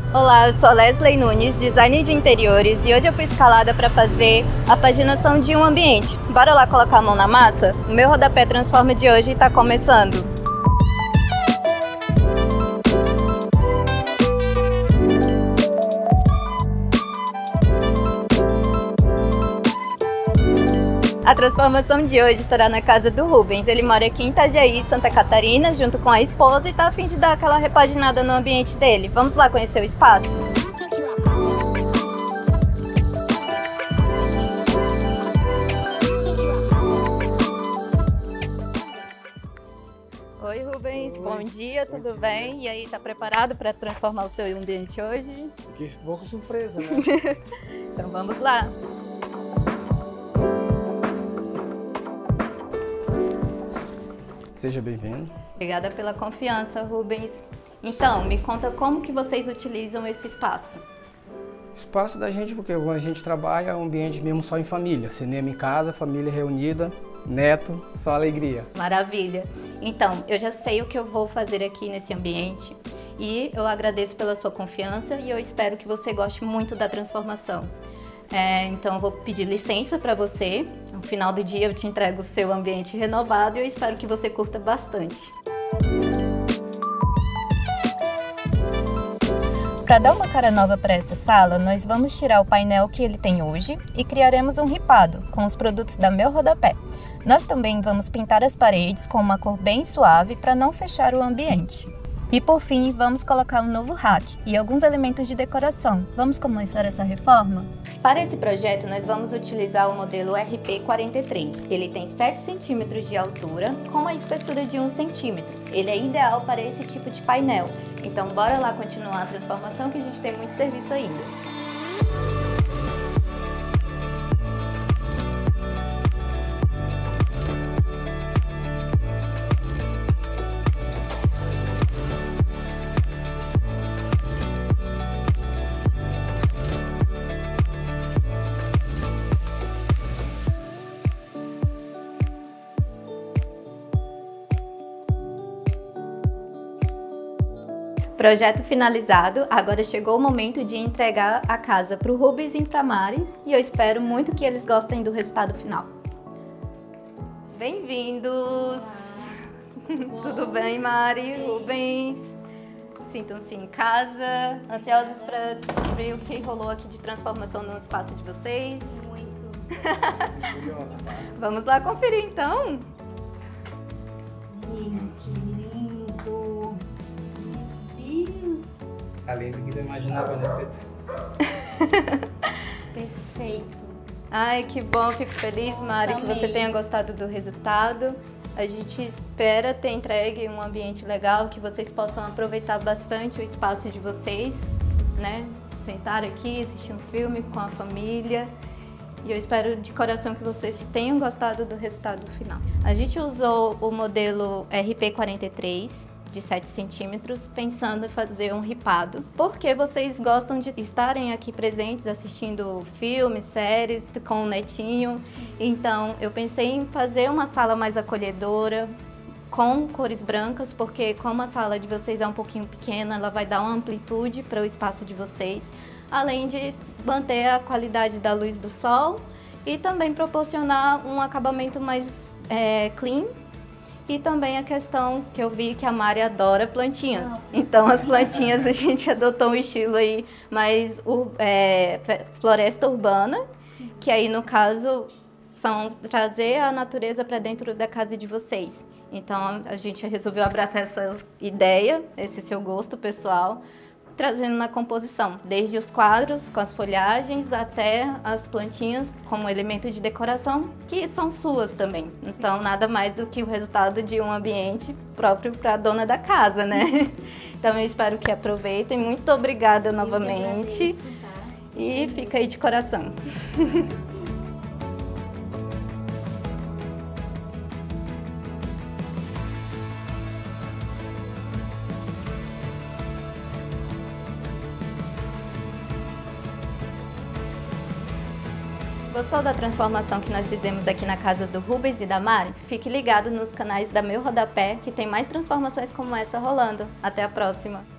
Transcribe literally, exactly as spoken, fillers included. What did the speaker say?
Olá, eu sou a Leslie Nunes, designer de interiores, e hoje eu fui escalada para fazer a paginação de um ambiente. Bora lá colocar a mão na massa? O meu Rodapé Transforma de hoje está começando! A transformação de hoje será na casa do Rubens. Ele mora aqui em Itajaí, Santa Catarina, junto com a esposa, e está a fim de dar aquela repaginada no ambiente dele. Vamos lá conhecer o espaço? Oi, Rubens. Oi. Bom dia, tudo Bom dia. bem? E aí, tá preparado para transformar o seu ambiente hoje? Fiquei um pouco surpresa, né? Então vamos lá. Seja bem-vindo. Obrigada pela confiança, Rubens. Então, me conta como que vocês utilizam esse espaço. Espaço da gente, porque quando a gente trabalha é um ambiente mesmo só em família. Cinema em casa, família reunida, neto, só alegria. Maravilha. Então, eu já sei o que eu vou fazer aqui nesse ambiente e eu agradeço pela sua confiança e eu espero que você goste muito da transformação. É, então eu vou pedir licença para você. No final do dia eu te entrego o seu ambiente renovado e eu espero que você curta bastante. Para dar uma cara nova para essa sala, nós vamos tirar o painel que ele tem hoje e criaremos um ripado com os produtos da Meu Rodapé. Nós também vamos pintar as paredes com uma cor bem suave para não fechar o ambiente. E por fim, vamos colocar um novo rack e alguns elementos de decoração. Vamos começar essa reforma? Para esse projeto, nós vamos utilizar o modelo R P quarenta e três. Ele tem sete centímetros de altura, com uma espessura de um centímetro. Ele é ideal para esse tipo de painel. Então, bora lá continuar a transformação, que a gente tem muito serviço ainda. Projeto finalizado, agora chegou o momento de entregar a casa para o Rubens e para a Mari e eu espero muito que eles gostem do resultado final. Bem-vindos! Tudo bem, Mari, Rubens? Sintam-se em casa, ansiosos para descobrir o que rolou aqui de transformação no espaço de vocês? Muito! Curiosa, tá? Vamos lá conferir então? Que lindo! Além do que você imaginava, né, Petra? Perfeito! Ai, que bom, fico feliz, Mari, que você tenha gostado do resultado. A gente espera ter entregue um ambiente legal, que vocês possam aproveitar bastante o espaço de vocês, né? Sentar aqui, assistir um filme com a família. E eu espero de coração que vocês tenham gostado do resultado final. A gente usou o modelo R P quarenta e três, de sete centímetros, pensando em fazer um ripado, porque vocês gostam de estarem aqui presentes assistindo filmes, séries com o netinho. Então eu pensei em fazer uma sala mais acolhedora, com cores brancas, porque como a sala de vocês é um pouquinho pequena, ela vai dar uma amplitude para o espaço de vocês, além de manter a qualidade da luz do sol e também proporcionar um acabamento mais é, clean. E também a questão que eu vi que a Mari adora plantinhas. Então as plantinhas a gente adotou um estilo aí mais é, floresta urbana, que aí no caso são trazer a natureza para dentro da casa de vocês. Então a gente resolveu abraçar essa ideia, esse seu gosto pessoal, trazendo na composição, desde os quadros com as folhagens até as plantinhas como elemento de decoração, que são suas também. Então, nada mais do que o resultado de um ambiente próprio para a dona da casa, né? Então, eu espero que aproveitem. Muito obrigada novamente. Eu que agradeço, tá? E fica aí de coração. Gostou da transformação que nós fizemos aqui na casa do Rubens e da Mari? Fique ligado nos canais da Meu Rodapé, que tem mais transformações como essa rolando. Até a próxima!